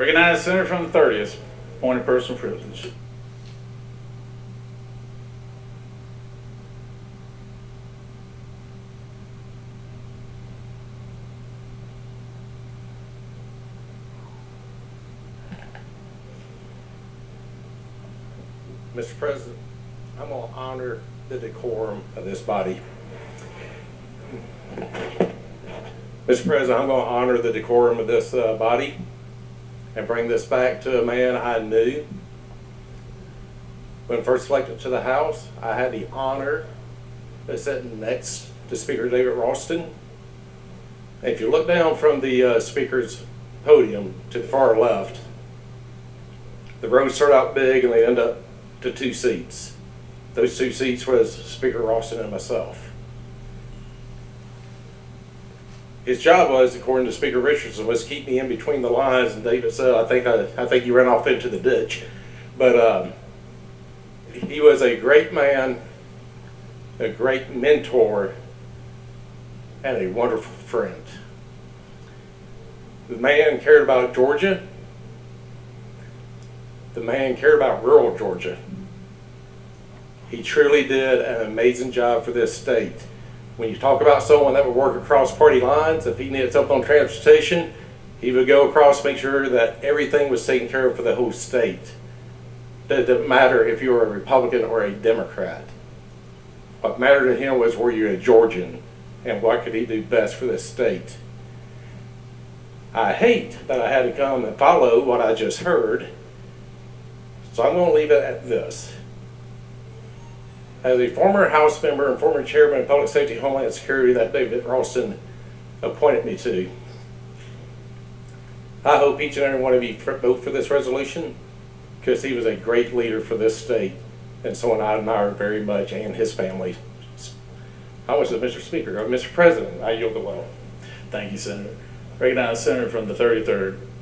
Recognize the Senator from the 30th, appointed person privilege. Mr. President, I'm going to honor the decorum of this body. Mr. President, I'm going to honor the decorum of this body and bring this back to a man I knew. When first elected to the House, I had the honor of sitting next to Speaker David Ralston. And if you look down from the Speaker's podium to the far left, the rows start out big and they end up to 2 seats. Those 2 seats was Speaker Ralston and myself. His job was, according to Speaker Richardson, was keep me in between the lines, and David said, I think you ran off into the ditch. But he was a great man, a great mentor, and a wonderful friend. The man cared about Georgia. The man cared about rural Georgia. He truly did an amazing job for this state. When you talk about someone that would work across party lines, if he needed something on transportation, he would go across, make sure that everything was taken care of for the whole state. It didn't matter if you were a Republican or a Democrat. What mattered to him was, were you a Georgian, and what could he do best for this state? I hate that I had to come and follow what I just heard, so I'm going to leave it at this. As a former House member and former chairman of Public Safety and Homeland Security that David Ralston appointed me to, I hope each and every one of you vote for this resolution, because he was a great leader for this state and someone I admire very much, and his family. How much is Mr. Speaker? Mr. President, I yield the well. Thank you, Senator. Recognize the Senator from the 33rd,